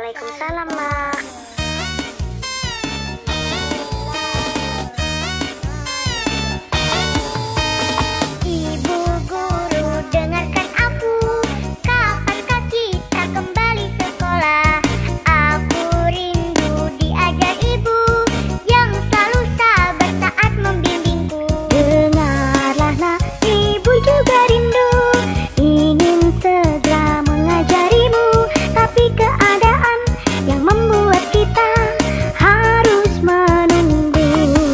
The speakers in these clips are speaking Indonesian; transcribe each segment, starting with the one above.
Waalaikumsalam, Mak. Ibu guru, dengarkan aku. Kapankah kita kembali sekolah? Aku rindu diajar ibu yang selalu sabar saat membimbingku. Dengarlah nak, ibu juga rindu ingin segera mengajarimu, tapi keadaan yang membuat kita harus menunggu.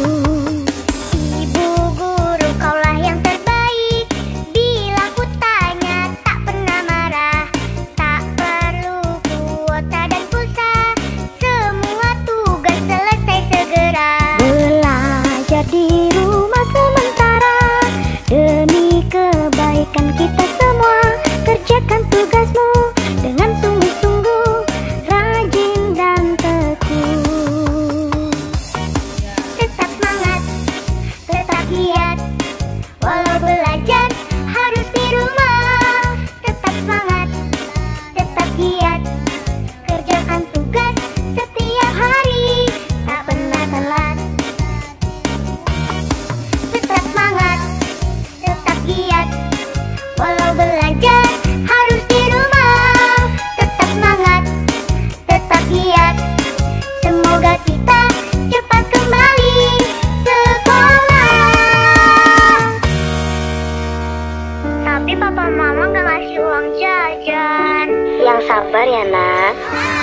Ibu guru, kaulah yang terbaik. Bila ku tanya tak pernah marah. Tak perlu kuota dan pulsa, semua tugas selesai segera. Belajar di rumah sementara demi kebaikan kita semua. Kerjakan tugasmu dengan sungguh-sungguh, rajin dan tekun. Tetap semangat, tetap giat, walau belajar harus di rumah. Tetap semangat, tetap giat, kerjakan tugas setiap hari, tak pernah telat. Tetap semangat, tetap giat, walau belajar harus di rumah. Tetap semangat, tetap giat, semoga kita cepat kembali sekolah. Tapi papa mama gak ngasih uang jajan. Yang sabar ya nak.